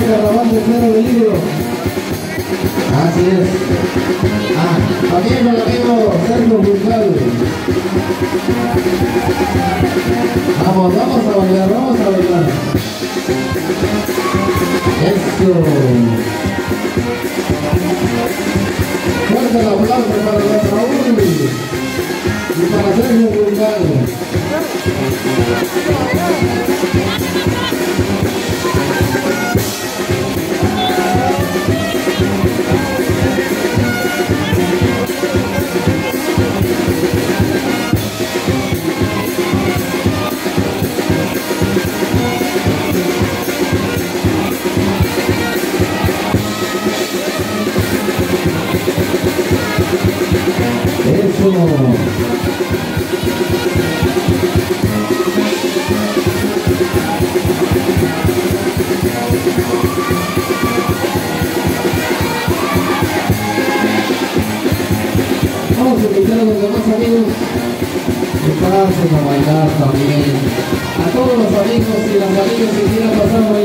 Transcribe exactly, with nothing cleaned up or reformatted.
Carnaval de Cero de Libro. Así es. Ah, también con el amigo Sergio Bulgal. Vamos, vamos a bailar, vamos a bailar. Eso. Fuerte el aplauso para el Raúl y para Sergio Bulgal. Eso. Vamos a invitar a los demás amigos que pasen a bailar también. A todos los amigos y las amigas que quieran pasar